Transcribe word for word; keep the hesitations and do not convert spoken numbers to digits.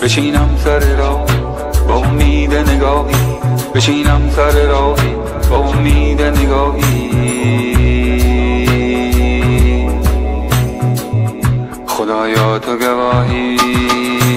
بشینم سر راهی با امید نگاهی، بشینم سر راهی با امید نگاهی. خدایا تو گواهی.